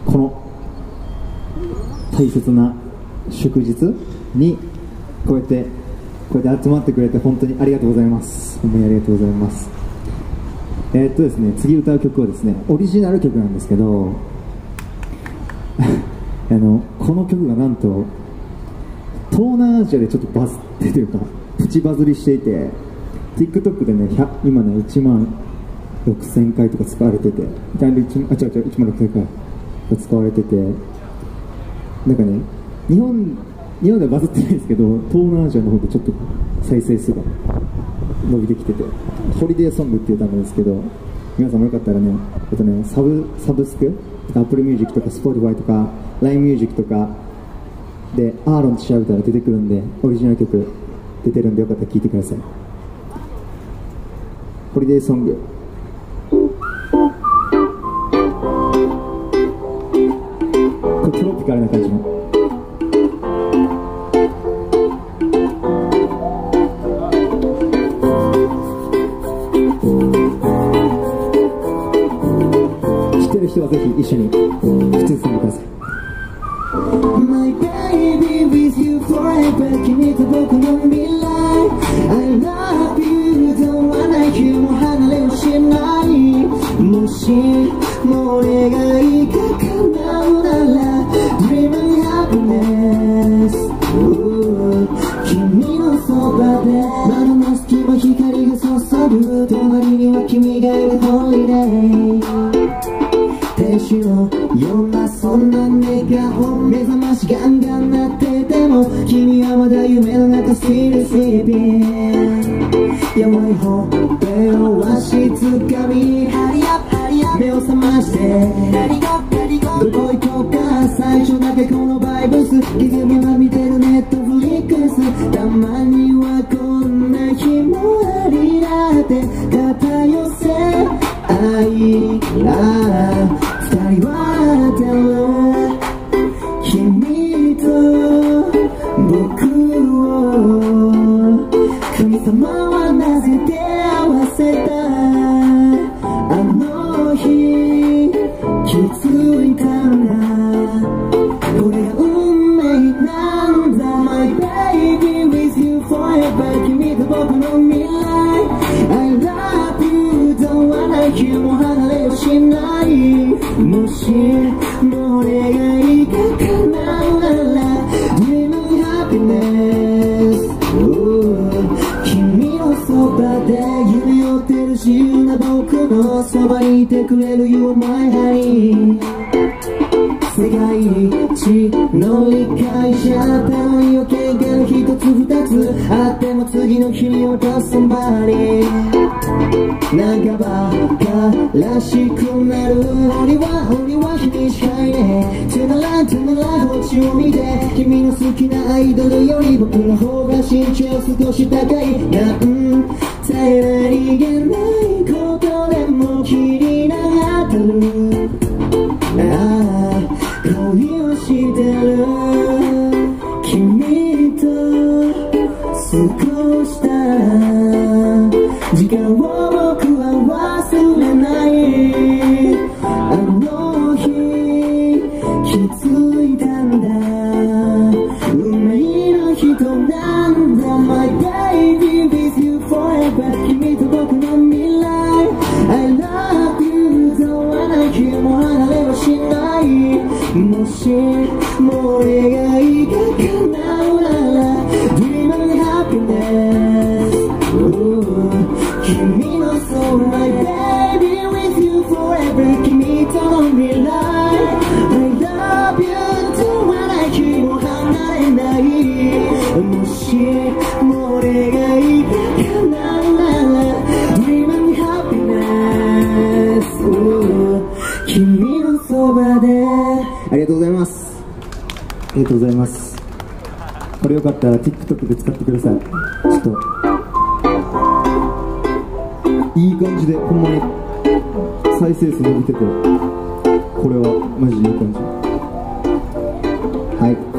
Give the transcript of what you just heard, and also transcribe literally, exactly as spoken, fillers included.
この大切な祝日にこうやってこうやって集まってくれて本当にありがとうございます。本当にありがとうございます。えーっとですね次歌う曲はですねオリジナル曲なんですけどあのこの曲がなんと東南アジアでちょっとバズってというかプチバズりしていて TikTok でね今ねいちまんろくせんかいとか使われててあ違う違ういちまんろくせんかい使われててなんかね日本日本ではバズってないんですけど東南アジアの方でちょっと再生数が伸びてきててホリデーソングっていう歌なんですけど皆さんもよかったらね、えっとねサブ、サブスク Apple Music とか Spotify とか ライン Music とかでアーロンって調べたら出てくるんでオリジナル曲出てるんでよかったら聴いてください。ホリデーソングこれトロピカルな感じの知ってる人はぜひ一緒に口ずさんでください。My baby with you forever 君と僕の未来 I love you don't wanna you も離れはしないもしも俺がいか叶うなら Dream and happiness 君のそばで窓の隙間光が注ぐ隣には君がいる Holiday天使のようなそんな笑顔目覚ましガンガン鳴ってても君はまだ夢の中 Still sleeping 弱いほっぺをわしづかみ目を覚ましてどこ行こうか最初だけこのバイブス気づけば見てるネットフリックスたまにはこんな日もありだって肩寄せ愛あ二人はたる君と僕を神様はなぜ出会わせたあの日気づいたんだこれが運命なんだ My baby with you forever 君と僕の未来 I love you don't wanna you も離れはしないもしも俺がいか叶うなら Dream of happiness 君のそばで夢を追ってる自由な僕のそばにいてくれる You're my honey 世界一の理解者たのに余計が一つ二つあっても次の日に落とす somebody なんかバカらしくなる俺は俺は君しかいねえ Tonight tonight 星を見て君の好きなアイドルより僕の方が身長少し高いなんて何気ないことでも気になってるああ恋をしてる君と過ごした時間を僕は忘れないあの日気づいたんだ運命の人なんだ My baby with you forever 君と僕の未来 I love you don't wanna you も離れはしないもしも俺がいか叶うなら Dream of happiness 君のそば My baby with you forever 君との未来 I love you don't wanna you も離れないもしも俺がいか叶うなら Dream of happiness 君のそばでありがとうございます。ありがとうございます。これよかったら TikTok で使ってください。ちょっといい感じでほんまに再生数伸びててこれはマジでいい感じ。はい。